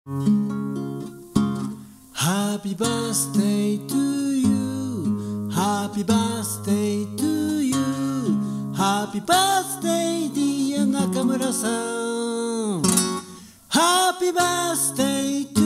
Happy birthday to you, Happy birthday to you, Happy birthday dear 中村さん、 Happy birthday to you